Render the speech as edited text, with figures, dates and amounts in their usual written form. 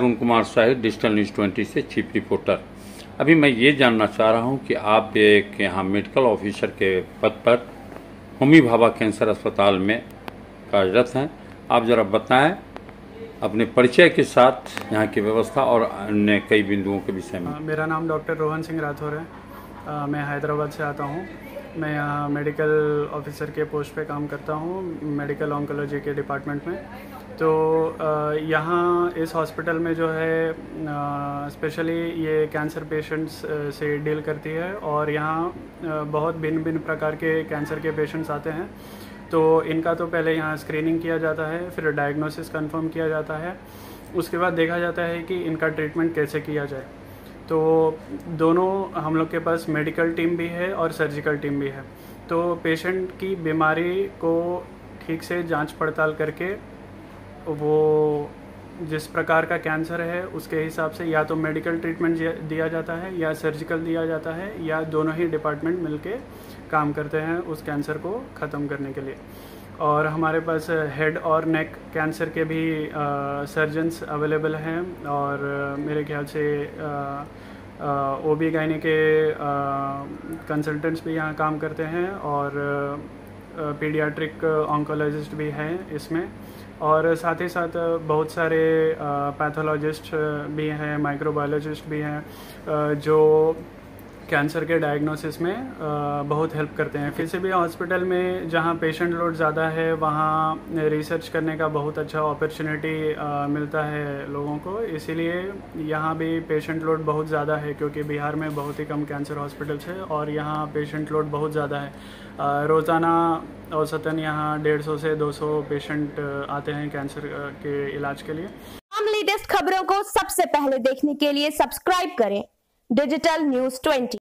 Arun Kumar Shahi, digital news 20 से chief reporter. अभी मैं ये जानना चाह रहा हूँ कि आप एक यहाँ मेडिकल ऑफिसर के पद पर होमी भाभा कैंसर अस्पताल में कार्यरत हैं। आप जरा बताएं अपने परिचय के साथ यहाँ की व्यवस्था और अन्य कई बिंदुओं के विषय में। मेरा नाम डॉक्टर रोहन सिंह राठौर है। मैं हैदराबाद से आता हूँ। मैं यहाँ मेडिकल ऑफिसर के पोस्ट पे काम करता हूँ, मेडिकल ऑन्कोलॉजी के डिपार्टमेंट में। तो यहाँ इस हॉस्पिटल में जो है स्पेशली ये कैंसर पेशेंट्स से डील करती है और यहाँ बहुत भिन्न भिन्न प्रकार के कैंसर के पेशेंट्स आते हैं। तो इनका तो पहले यहाँ स्क्रीनिंग किया जाता है, फिर डायग्नोसिस कंफर्म किया जाता है, उसके बाद देखा जाता है कि इनका ट्रीटमेंट कैसे किया जाए। तो दोनों हम लोग के पास मेडिकल टीम भी है और सर्जिकल टीम भी है। तो पेशेंट की बीमारी को ठीक से जांच पड़ताल करके वो जिस प्रकार का कैंसर है उसके हिसाब से या तो मेडिकल ट्रीटमेंट दिया जाता है या सर्जिकल दिया जाता है, या दोनों ही डिपार्टमेंट मिलके काम करते हैं उस कैंसर को ख़त्म करने के लिए। और हमारे पास हेड और नेक कैंसर के भी सर्जन्स अवेलेबल हैं और मेरे ख्याल से OB-GYN के कंसल्टेंट्स भी यहाँ काम करते हैं और पीडियाट्रिक ऑन्कोलॉजिस्ट भी हैं इसमें। और साथ ही साथ बहुत सारे पैथोलॉजिस्ट भी हैं, माइक्रोबायोलॉजिस्ट भी हैं जो कैंसर के डायग्नोसिस में बहुत हेल्प करते हैं। किसी भी हॉस्पिटल में जहां पेशेंट लोड ज़्यादा है वहां रिसर्च करने का बहुत अच्छा अपॉर्चुनिटी मिलता है लोगों को, इसीलिए यहां भी पेशेंट लोड बहुत ज़्यादा है क्योंकि बिहार में बहुत ही कम कैंसर हॉस्पिटल्स है और यहां पेशेंट लोड बहुत ज़्यादा है। रोज़ाना औसतन यहाँ 150 से 200 पेशेंट आते हैं कैंसर के इलाज के लिए। लेटेस्ट खबरों को सबसे पहले देखने के लिए सब्सक्राइब करें डिजिटल न्यूज़ 20।